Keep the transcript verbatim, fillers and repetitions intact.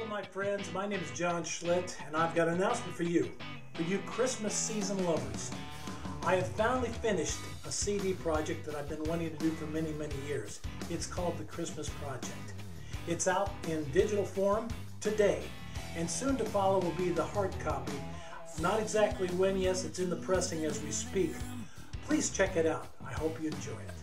Hello my friends, my name is John Schlitt and I've got an announcement for you, for you Christmas season lovers. I have finally finished a C D project that I've been wanting to do for many, many years. It's called The Christmas Project. It's out in digital form today, and soon to follow will be the hard copy. Not exactly when, yes, it's in the pressing as we speak. Please check it out. I hope you enjoy it.